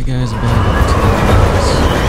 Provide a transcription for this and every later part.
guys back up to the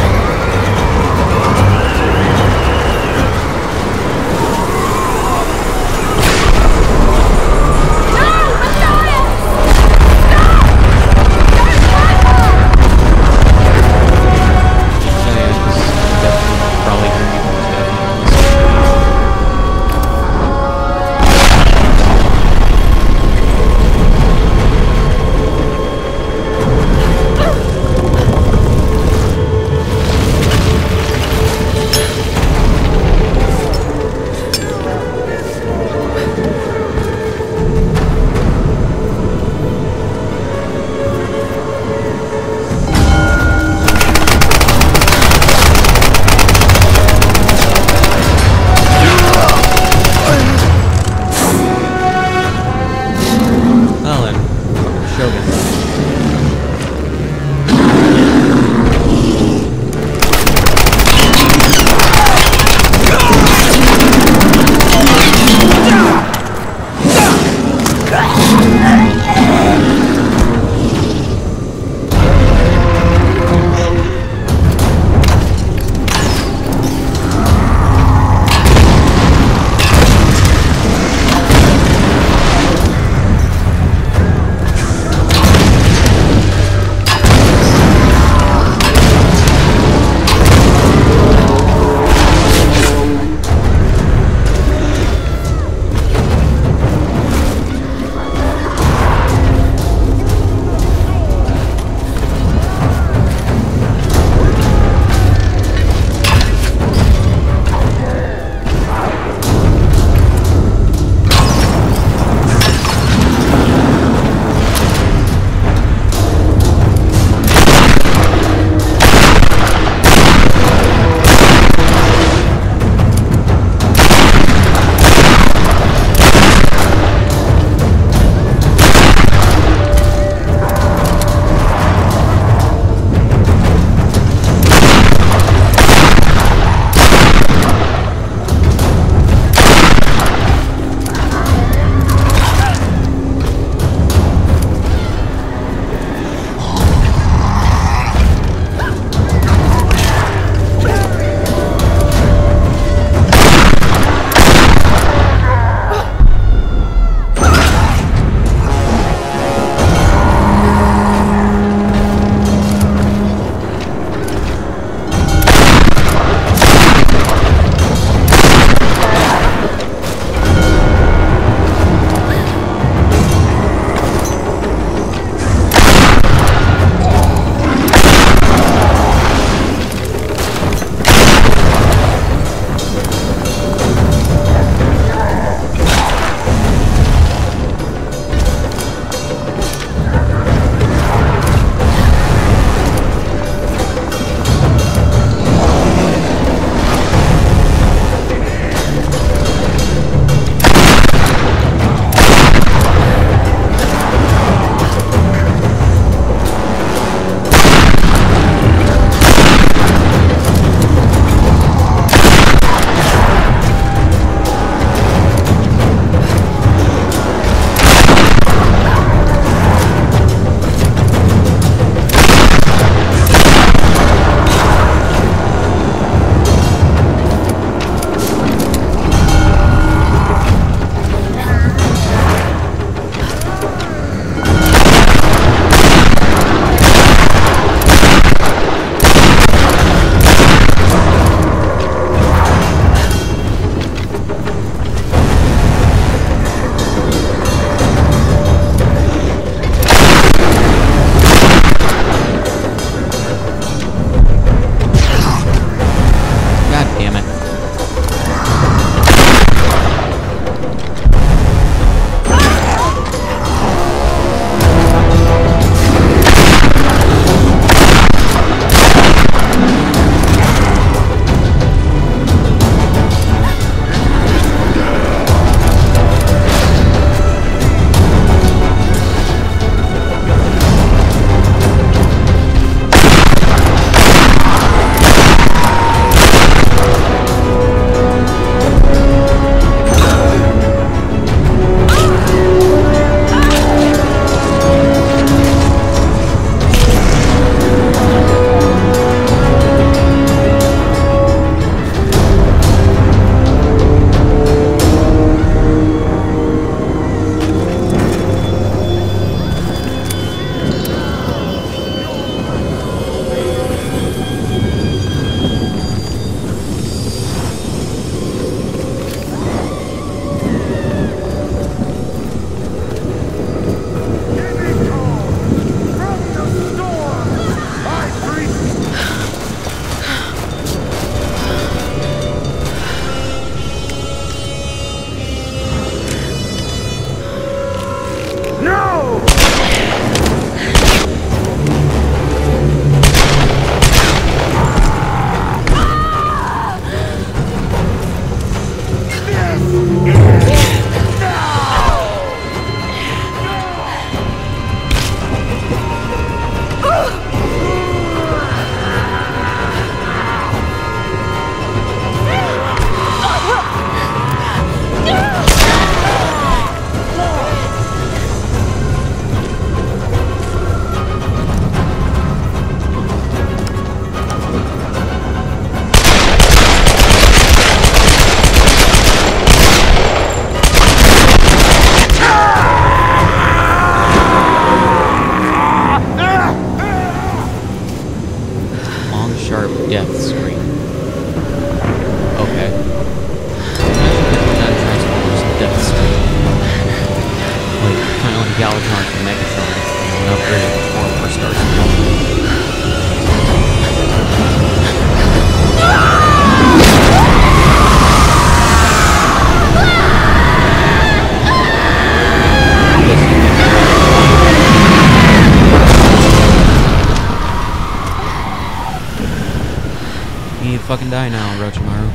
fucking die now, Orochimaru.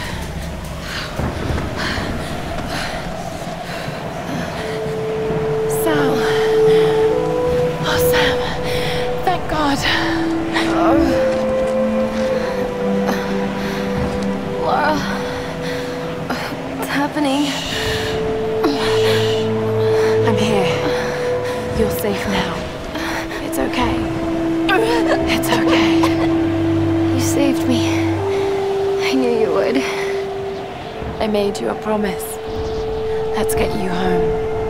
Sam. Oh, Sam. Thank God. Laura. What's happening? I'm here. You're safe now. It's okay. It's okay. You saved me. I knew you would. I made you a promise. Let's get you home.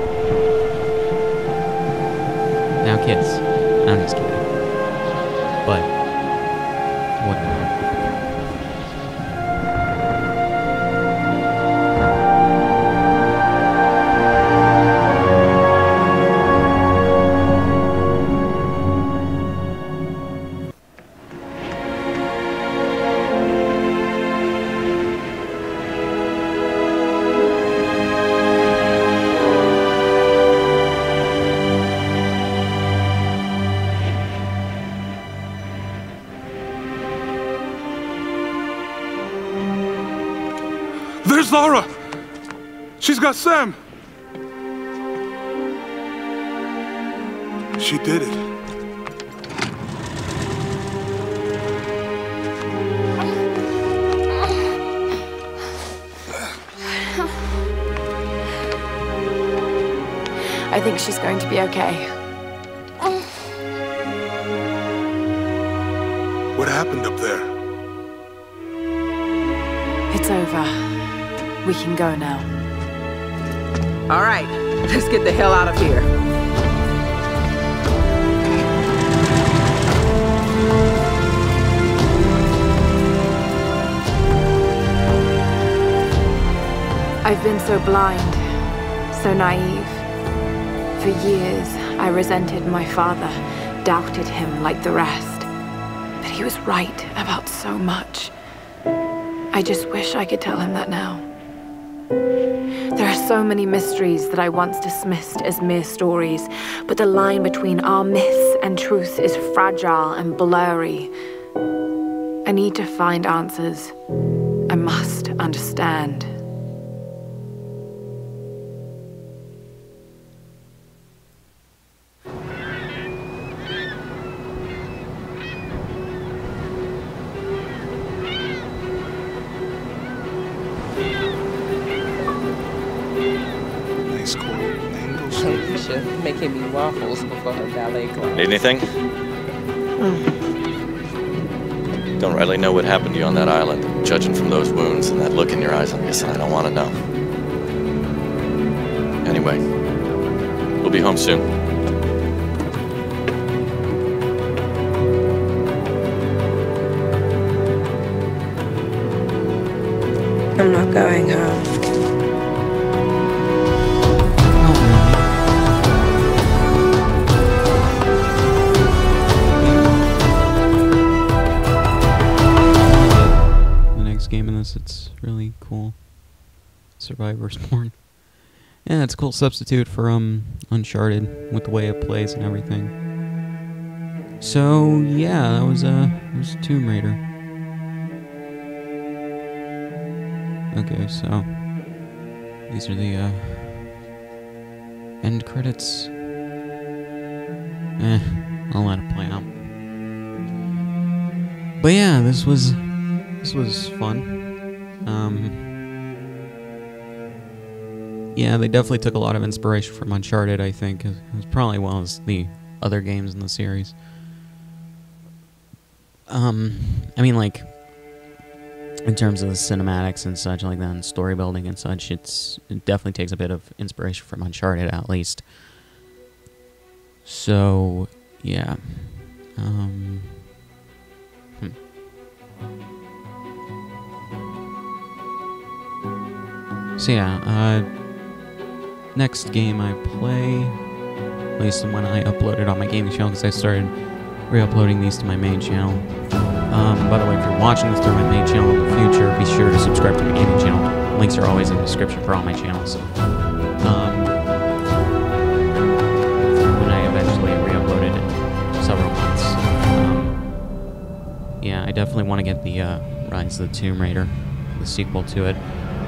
Now kiss. I'm just kidding. But, whatever. There's Laura! She's got Sam! She did it. I think she's going to be okay. What happened up there? It's over. We can go now. All right, let's get the hell out of here. I've been so blind, so naive. For years, I resented my father, doubted him like the rest. But he was right about so much. I just wish I could tell him that now. There are so many mysteries that I once dismissed as mere stories, but the line between our myths and truth is fragile and blurry. I need to find answers. I must understand. Nice cool angles. Alicia making me waffles before her ballet class. Need anything? Don't rightly know what happened to you on that island. Judging from those wounds and that look in your eyes, I'm guessing I don't want to know. Anyway, we'll be home soon. I'm not going home. Game in this, it's really cool. Survivor's Born. Yeah, it's a cool substitute for Uncharted with the way it plays and everything. So yeah, that was Tomb Raider. Okay, so these are the end credits. I'll let it play out. But yeah, this was fun. Yeah, they definitely took a lot of inspiration from Uncharted, I think, as probably well as the other games in the series. I mean, like, in terms of the cinematics and such like that, and story building and such, it definitely takes a bit of inspiration from Uncharted, at least. So, yeah. So yeah, next game I play, at least when I upload it on my gaming channel, because I started re-uploading these to my main channel. By the way, if you're watching this through my main channel in the future, be sure to subscribe to my gaming channel. Links are always in the description for all my channels. When I eventually re-upload it in several months. Yeah, I definitely want to get the Rise of the Tomb Raider, the sequel to it.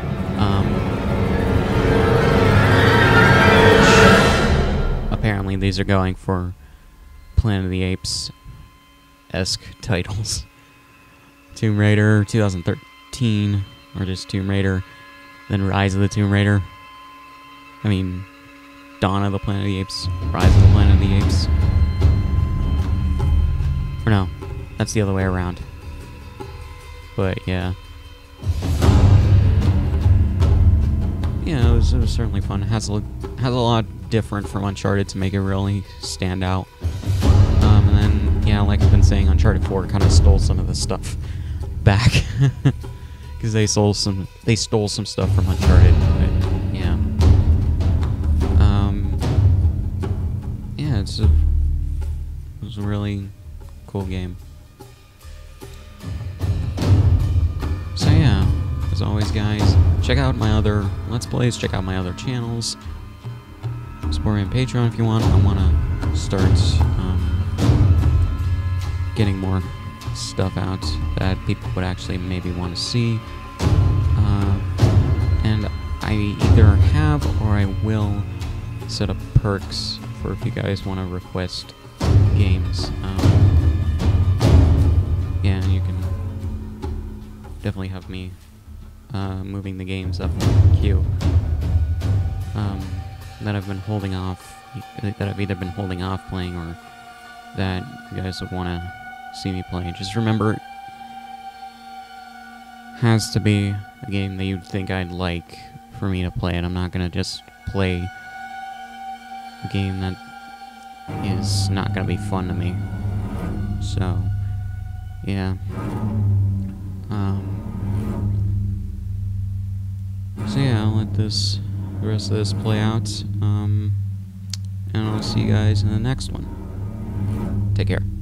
Apparently these are going for Planet of the Apes-esque titles. Tomb Raider 2013, or just Tomb Raider, then Rise of the Tomb Raider. I mean, Dawn of the Planet of the Apes, Rise of the Planet of the Apes. Or no, that's the other way around. But yeah. Yeah, it was certainly fun. It has a lot different from Uncharted to make it really stand out. And then, yeah, like I've been saying, Uncharted 4 kind of stole some of the stuff back. Because they stole some stuff from Uncharted, but yeah. Yeah, it was a really cool game. So yeah, as always guys, check out my other Let's Plays, check out my other channels. Support me on Patreon if you want. I want to start getting more stuff out that people would actually maybe want to see. And I either have or I will set up perks for if you guys want to request games. Yeah, you can definitely have me moving the games up in the queue that I've been holding off, that I've either been holding off playing or that you guys would want to see me play. Just remember, it has to be a game that you'd think I'd like for me to play, and I'm not going to just play a game that is not going to be fun to me. So, yeah. So yeah, I'll let the rest of this play out, and I'll see you guys in the next one. Take care.